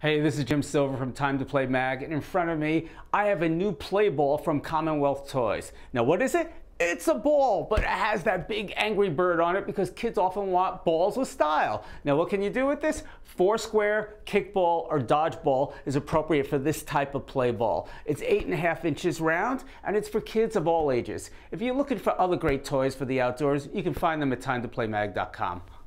Hey, this is Jim Silver from Time to Play Mag, and in front of me, I have a new play ball from Commonwealth Toys. Now, what is it? It's a ball, but it has that big angry bird on it because kids often want balls with style. Now, what can you do with this? Foursquare, kickball, or dodgeball is appropriate for this type of play ball. It's 8.5 inches round, and it's for kids of all ages. If you're looking for other great toys for the outdoors, you can find them at timetoplaymag.com.